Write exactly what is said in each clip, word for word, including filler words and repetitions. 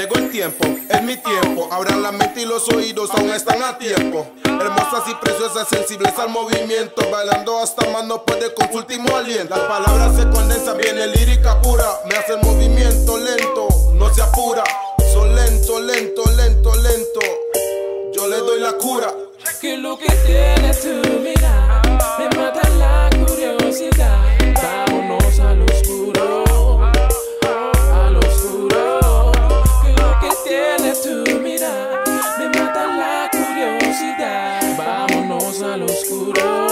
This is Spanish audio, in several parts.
Llegó el tiempo, es mi tiempo. Abran la mente y los oídos, aún están a tiempo. Hermosas y preciosas, sensibles al movimiento, bailando hasta más no puede con su último aliento. Las palabras se condensan, viene lírica pura. Me hace el movimiento lento, no se apura. Son lento, lento, lento, lento. Yo le doy la cura. Que lo que tiene tu mirada me mata la curiosidad. Vámonos al oscuro, al oscuro. Que lo que tiene tu mirada me mata la curiosidad. Vámonos al oscuro,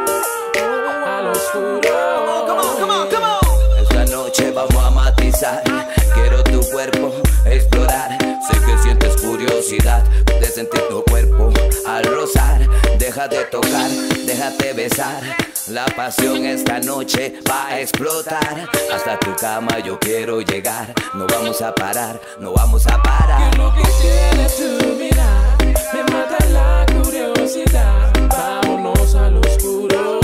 al oscuro. Come on, come on, come on. Esta noche vamos a matizar. Quiero tu cuerpo explorar. Sé que sientes curiosidad de sentir tu cuerpo al rozar. Deja de tocar, déjate besar. La pasión esta noche va a explotar. Hasta tu cama yo quiero llegar. No vamos a parar, no vamos a parar. Que lo que tiene tu mirada me mata la curiosidad. Vámonos al oscuro,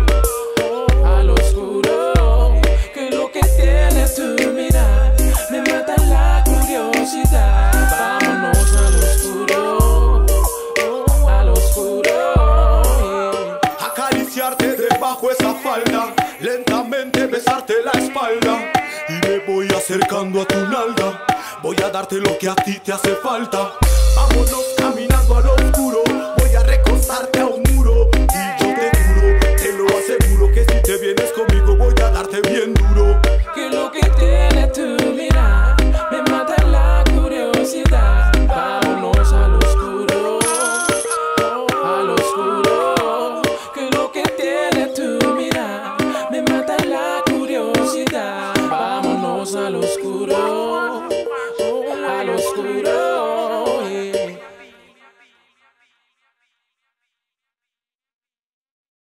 al oscuro. Que lo que tiene tu mirada me mata la curiosidad. Vámonos al oscuro, al oscuro. Acariciarte debajo esa falda, lentamente besarte la espalda. Y me voy acercando a tu nalga, voy a darte lo que a ti te hace falta. Vámonos caminando al oscuro, voy a recostarte a un muro. Y yo te juro, te lo aseguro, que si te vienes conmigo voy a darte bien duro. Que lo que tiene tu mirada me mata la curiosidad. Vámonos al oscuro, al oscuro. Que lo que tiene tu mirada me mata la curiosidad. Vámonos al oscuro, al oscuro.